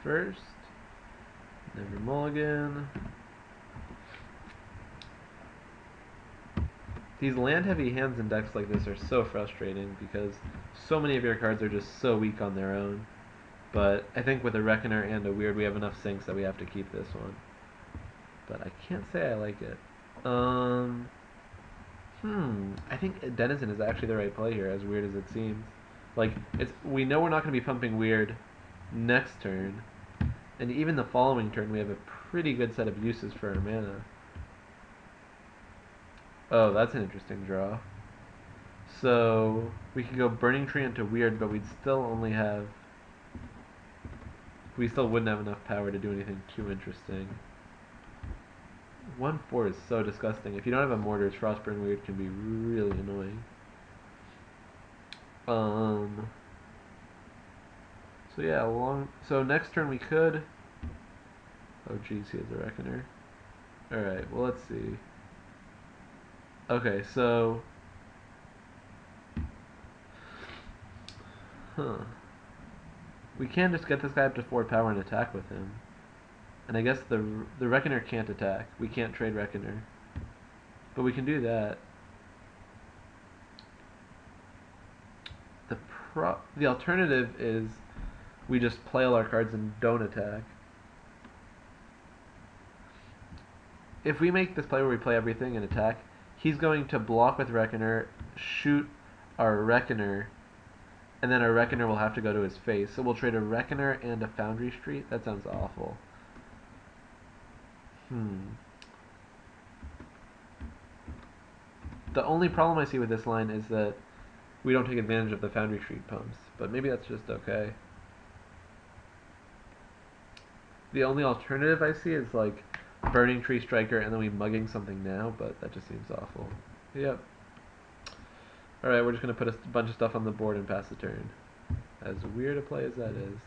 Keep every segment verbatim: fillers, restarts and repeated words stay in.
first. Never mulligan. These land-heavy hands in decks like this are so frustrating because so many of your cards are just so weak on their own. But I think with a Reckoner and a Weird, we have enough sinks that we have to keep this one. But I can't say I like it. Um, hmm, I think Denizen is actually the right play here, as weird as it seems. Like, it's we know we're not going to be pumping Weird next turn, and even the following turn we have a pretty good set of uses for our mana. Oh, that's an interesting draw. So we could go Burning Tree into Weird, but we'd still only have... We still wouldn't have enough power to do anything too interesting. one four is so disgusting. If you don't have a Mortars, Frostburn Weird can be really annoying. Um. So yeah, long. So next turn we could... Oh geez, he has a Reckoner. Alright, well let's see. Okay, so... Huh. We can just get this guy up to four power and attack with him. And I guess the the Reckoner can't attack. We can't trade Reckoner. But we can do that. The pro the alternative is we just play all our cards and don't attack. If we make this play where we play everything and attack, he's going to block with Reckoner, shoot our Reckoner, and then our Reckoner will have to go to his face. So we'll trade a Reckoner and a Foundry Street? That sounds awful. Hmm. The only problem I see with this line is that we don't take advantage of the Foundry Street pumps, but maybe that's just okay. The only alternative I see is like Burning Tree Striker and then we mugging something now, but that just seems awful. Yep. Alright, we're just going to put a bunch of stuff on the board and pass the turn. As weird a play as that is.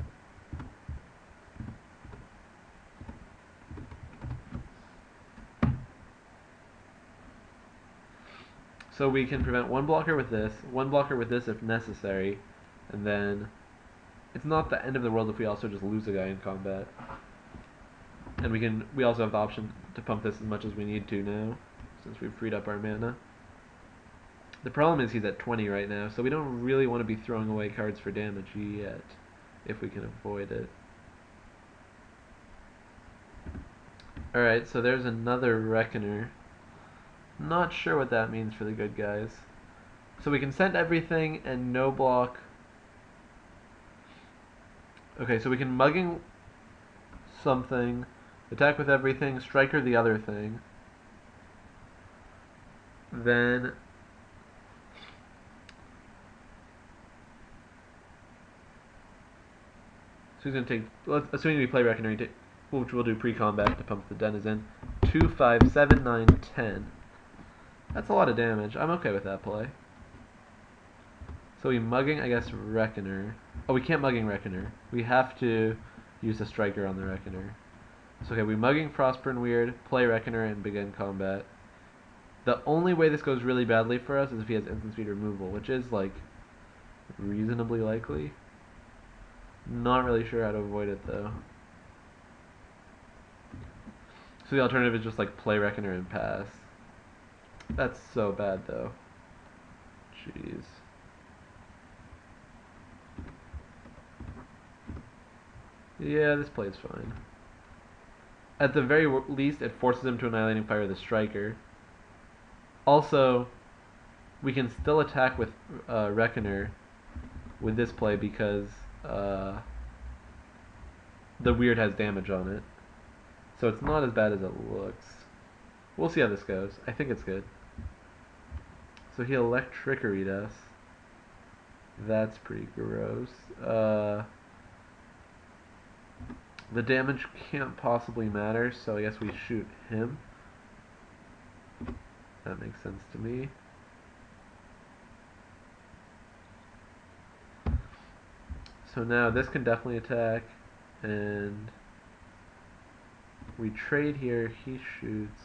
So we can prevent one blocker with this, one blocker with this if necessary, and then it's not the end of the world if we also just lose a guy in combat. And we can we also have the option to pump this as much as we need to now, since we've freed up our mana. The problem is he's at twenty right now, so we don't really want to be throwing away cards for damage yet, if we can avoid it. Alright, so there's another Reckoner. Not sure what that means for the good guys. So we can send everything and no block. Okay, so we can mugging something, attack with everything, striker the other thing. Then so he's gonna take. Let's, assuming we play Reckoner, which we'll do pre-combat to pump the Denizen. Two, five, seven, nine, ten. That's a lot of damage. I'm okay with that play. So we mugging, I guess, Reckoner. Oh, we can't mugging Reckoner. We have to use a striker on the Reckoner. So okay, we mugging Frostburn Weird, play Reckoner, and begin combat. The only way this goes really badly for us is if he has instant speed removal, which is, like, reasonably likely. Not really sure how to avoid it, though. So the alternative is just, like, play Reckoner and pass. That's so bad, though. Jeez. Yeah, this play's fine. At the very least, it forces him to Annihilating Fire the Striker. Also, we can still attack with uh, Reckoner with this play because uh, the Weird has damage on it. So it's not as bad as it looks. We'll see how this goes. I think it's good. So he Electricaried us. That's pretty gross. Uh, the damage can't possibly matter, so I guess we shoot him. That makes sense to me. So now this can definitely attack, and we trade here, he shoots.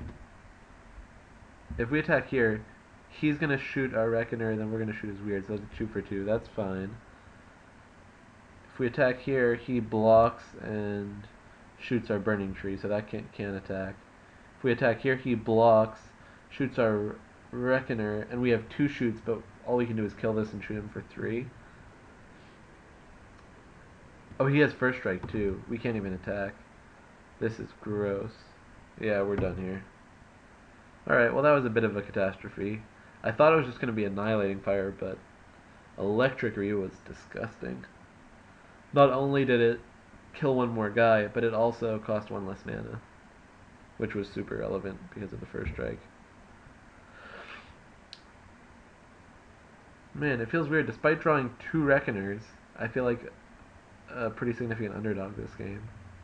If we attack here, he's going to shoot our Reckoner, and then we're going to shoot his Weird, so that's two for two. That's fine. If we attack here, he blocks and shoots our burning tree, so that can't, can't attack. If we attack here, he blocks, shoots our reckoner, and we have two shoots, but all we can do is kill this and shoot him for three. Oh, he has first strike too. We can't even attack. This is gross. Yeah, we're done here. Alright, well that was a bit of a catastrophe. I thought it was just going to be annihilating fire, but electric Ryu was disgusting. Not only did it kill one more guy, but it also cost one less mana, which was super relevant because of the first strike. Man, it feels weird. Despite drawing two Reckoners, I feel like a pretty significant underdog this game.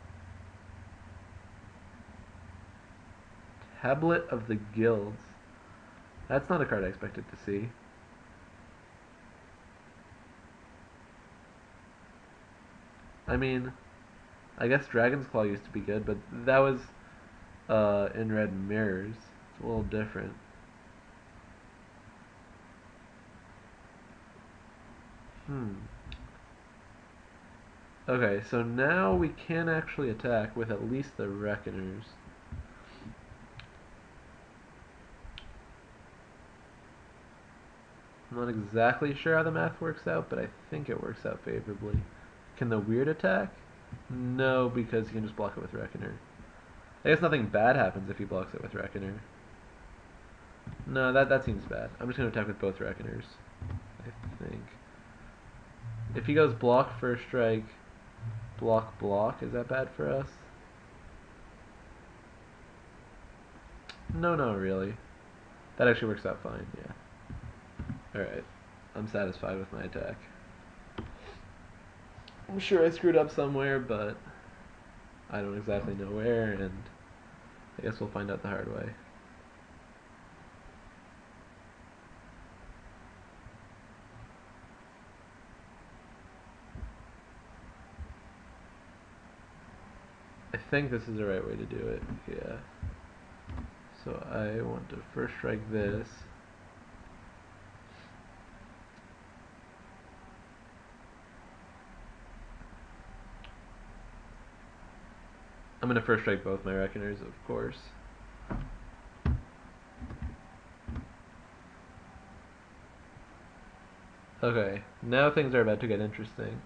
Tablet of the Guilds. That's not a card I expected to see. I mean, I guess Dragon's Claw used to be good, but that was uh, in Red Mirrors. It's a little different. Hmm. Okay, so now we can actually attack with at least the Reckoners. I'm not exactly sure how the math works out, but I think it works out favorably. Can the Weird attack? No, because he can just block it with Reckoner. I guess nothing bad happens if he blocks it with Reckoner. No, that, that seems bad. I'm just going to attack with both Reckoners, I think. If he goes block, first strike, block, block, is that bad for us? No, no, really. That actually works out fine, yeah. Alright, I'm satisfied with my attack. I'm sure I screwed up somewhere, but I don't exactly know where, and I guess we'll find out the hard way. I think this is the right way to do it, yeah. So I want to first strike this. I'm going to first strike both my Reckoners, of course. Okay, now things are about to get interesting.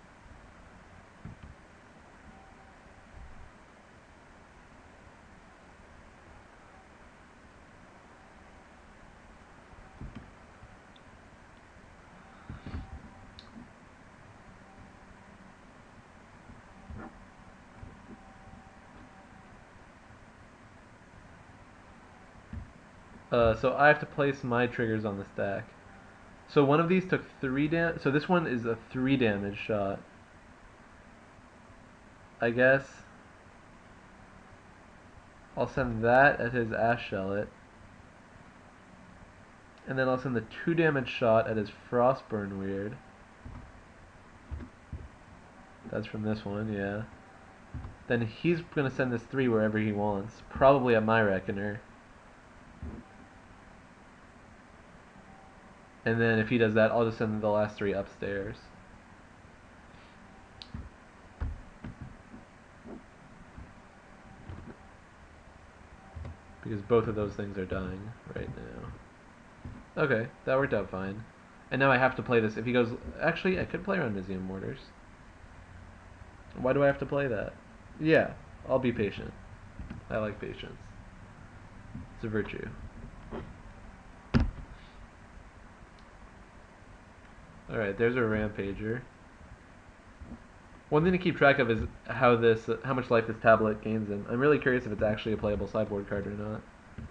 Uh, so I have to place my triggers on the stack. So one of these took three damage. So this one is a three damage shot. I guess I'll send that at his Ash Shelllet. And then I'll send the two damage shot at his Frostburn Weird. That's from this one, yeah. Then he's going to send this three wherever he wants. Probably at my Reckoner. And then if he does that, I'll just send the last three upstairs. Because both of those things are dying right now. Okay, that worked out fine. And now I have to play this. If he goes... Actually, I could play Rendesium Mortars. Why do I have to play that? Yeah, I'll be patient. I like patience. It's a virtue. Alright, there's a Rampager. One thing to keep track of is how this, uh, how much life this tablet gains in. I'm really curious if it's actually a playable sideboard card or not.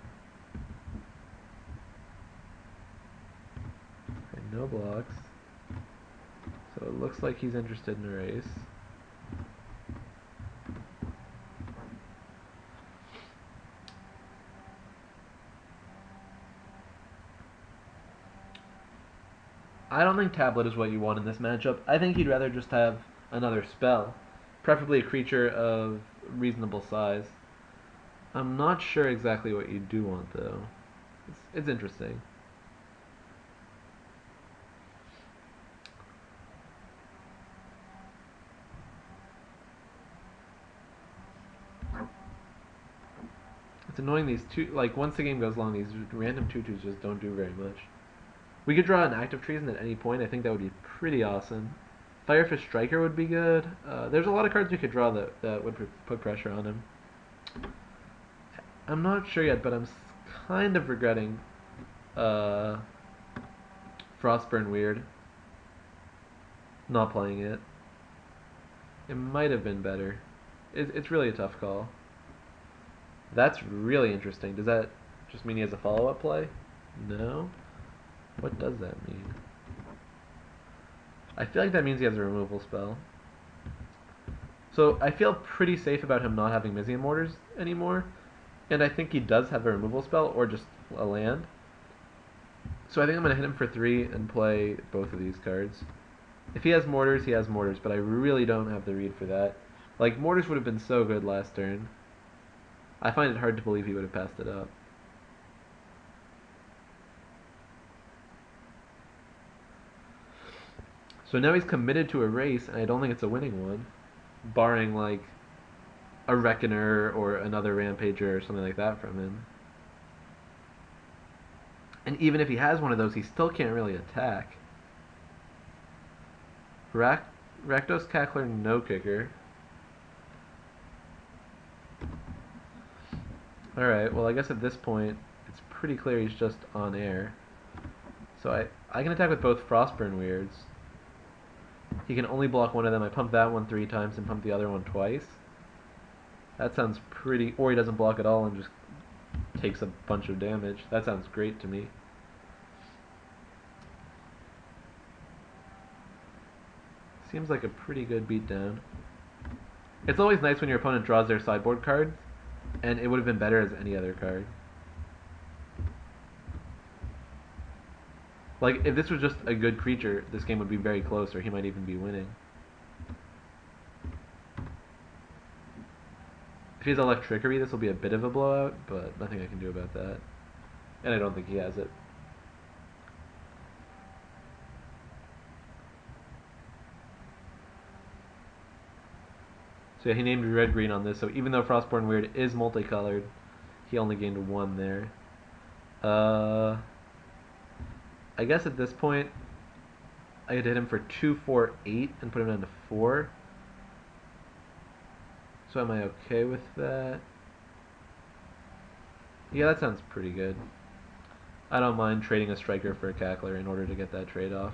Okay, no blocks. So it looks like he's interested in a race. I don't think tablet is what you want in this matchup. I think he'd rather just have another spell, preferably a creature of reasonable size. I'm not sure exactly what you do want though. It's, it's interesting. annoying these two, like once the game goes long, these random two twos just don't do very much. We could draw an active treason at any point. I think that would be pretty awesome. Firefish Striker would be good. Uh, there's a lot of cards we could draw that, that would put pressure on him. I'm not sure yet, but I'm kind of regretting uh, Frostburn Weird. Not playing it. It might have been better. It, it's really a tough call. That's really interesting. Does that just mean he has a follow-up play? No? What does that mean? I feel like that means he has a removal spell. So I feel pretty safe about him not having Mizium Mortars anymore. And I think he does have a removal spell or just a land. So I think I'm going to hit him for three and play both of these cards. If he has Mortars, he has Mortars, but I really don't have the read for that. Like, Mortars would have been so good last turn. I find it hard to believe he would have passed it up. So now he's committed to a race, and I don't think it's a winning one. Barring, like, a Reckoner or another Rampager or something like that from him. And even if he has one of those, he still can't really attack. Rak Rakdos Cackler, no kicker. Alright, well I guess at this point, it's pretty clear he's just on air. So I, I can attack with both Frostburn Weirds. He can only block one of them. I pump that one three times and pump the other one twice. That sounds pretty... Or he doesn't block at all and just takes a bunch of damage. That sounds great to me. Seems like a pretty good beatdown. It's always nice when your opponent draws their sideboard cards, and it would have been better as any other card. Like, if this was just a good creature, this game would be very close, or he might even be winning. If he has Electrickery, this will be a bit of a blowout, but nothing I can do about that. And I don't think he has it. So yeah, he named red-green on this, so even though Frostborn Weird is multicolored, he only gained one there. Uh, I guess at this point, I could hit him for two, four, eight, and put him down to four. So am I okay with that? Yeah, that sounds pretty good. I don't mind trading a striker for a cackler in order to get that trade off.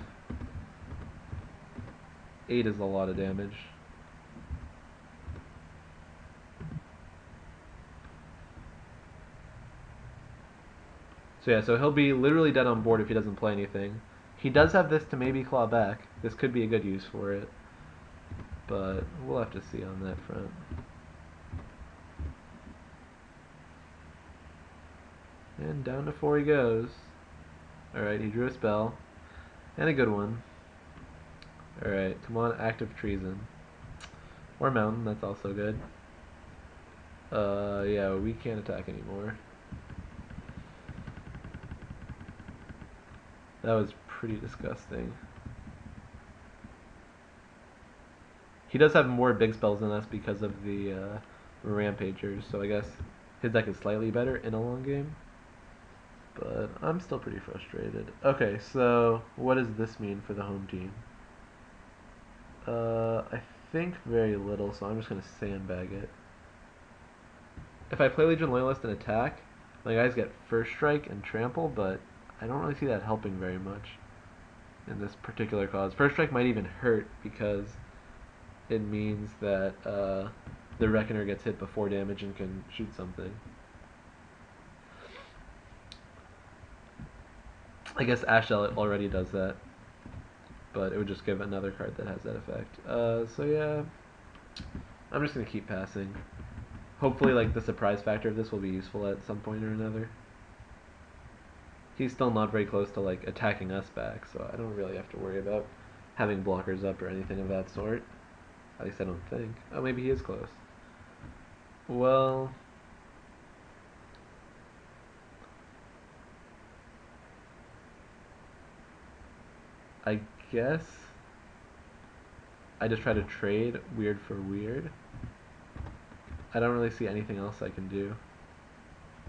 eight is a lot of damage. So yeah, so he'll be literally dead on board if he doesn't play anything. He does have this to maybe claw back. This could be a good use for it. But we'll have to see on that front. And down to four he goes. Alright, he drew a spell. And a good one. Alright, come on, Active Treason. Or Mountain, that's also good. Uh, yeah, we can't attack anymore. That was pretty disgusting. He does have more big spells than us because of the uh, Rampagers, so I guess his deck is slightly better in a long game. But I'm still pretty frustrated. Okay, so what does this mean for the home team? Uh, I think very little, so I'm just going to sandbag it. If I play Legion Loyalist and attack, my guys get First Strike and Trample, but I don't really see that helping very much in this particular cause. First Strike might even hurt because it means that uh, the Reckoner gets hit before damage and can shoot something. I guess Ashell already does that, but it would just give another card that has that effect. Uh, so yeah, I'm just going to keep passing. Hopefully, like, the surprise factor of this will be useful at some point or another. He's still not very close to, like, attacking us back, so I don't really have to worry about having blockers up or anything of that sort. At least I don't think. Oh, maybe he is close. Well... I guess I just try to trade weird for weird. I don't really see anything else I can do.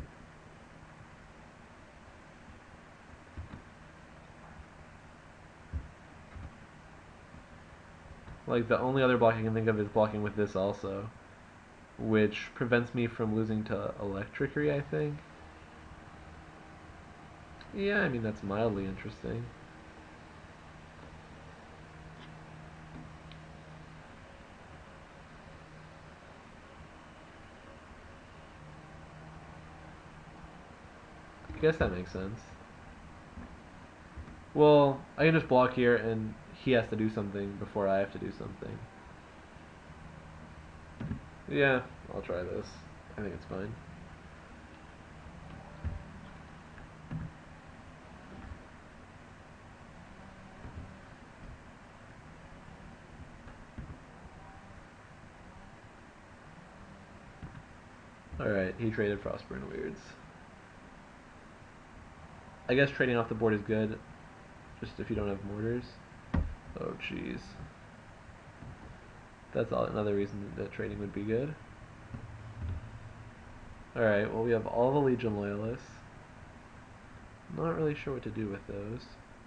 Like, the only other block I can think of is blocking with this also, which prevents me from losing to Electricry, I think. Yeah, I mean, that's mildly interesting. I guess that makes sense. Well, I can just block here and he has to do something before I have to do something. Yeah, I'll try this. I think it's fine. Alright, he traded Frostburn Weirds. I guess trading off the board is good, just if you don't have mortars. Oh, jeez. That's all, another reason that trading would be good. Alright, well we have all the Legion Loyalists. Not really sure what to do with those.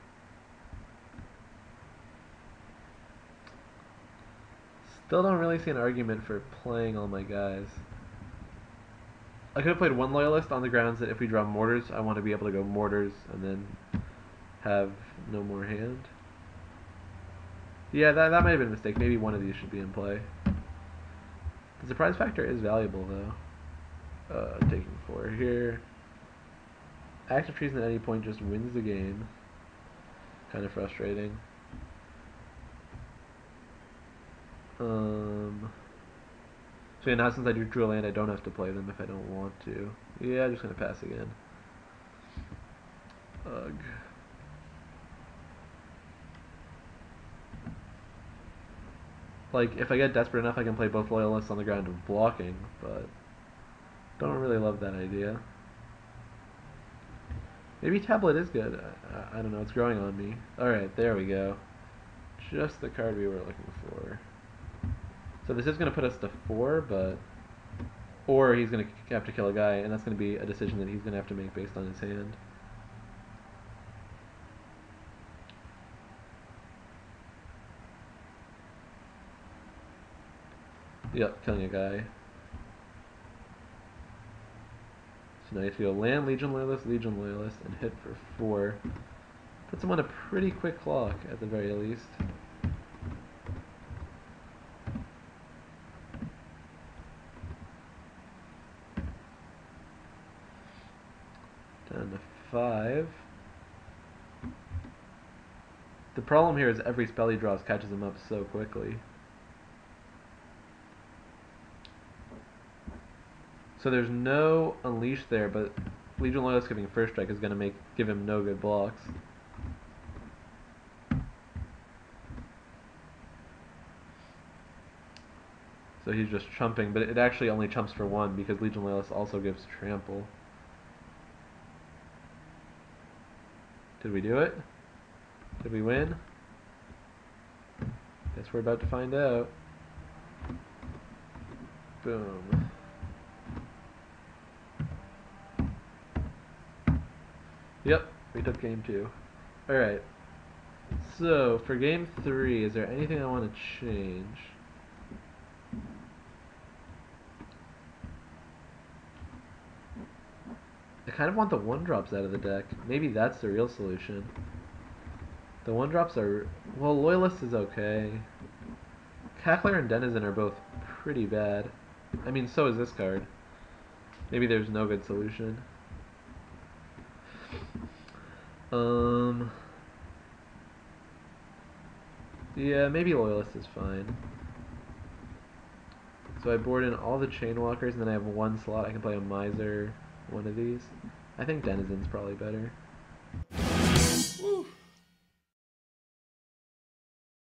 Still don't really see an argument for playing all my guys. I could have played one Loyalist on the grounds that if we draw mortars, I want to be able to go mortars and then have no more hand. Yeah, that, that might have been a mistake. Maybe one of these should be in play. The surprise factor is valuable, though. Uh, taking four here. Active Treason at any point just wins the game. Kind of frustrating. Um, so yeah, now since I drew a land, I don't have to play them if I don't want to. Yeah, I'm just going to pass again. Ugh. Like, if I get desperate enough, I can play both Loyalists on the ground of blocking, but don't really love that idea. Maybe Tablet is good. I, I don't know, it's growing on me. Alright, there we go. Just the card we were looking for. So this is going to put us to four, but... Or he's going to have to kill a guy, and that's going to be a decision that he's going to have to make based on his hand. Yep, killing a guy. So now you have to go land, Legion Loyalist, Legion Loyalist, and hit for four. Puts him on a pretty quick clock, at the very least. Down to five. The problem here is every spell he draws catches him up so quickly. So there's no Unleash there, but Legion Loyalist giving First Strike is going to make give him no good blocks. So he's just chumping, but it actually only chumps for one because Legion Loyalist also gives Trample. Did we do it? Did we win? Guess we're about to find out. Boom. Yep, we took game two. Alright. So, for game three, is there anything I want to change? I kind of want the one-drops out of the deck. Maybe that's the real solution. The one-drops are... Well, Loyalist is okay. Cackler and Denizen are both pretty bad. I mean, so is this card. Maybe there's no good solution. Um... Yeah, maybe Loyalist is fine. So I board in all the Chainwalkers, and then I have one slot. I can play a Miser, one of these. I think Denizen's probably better.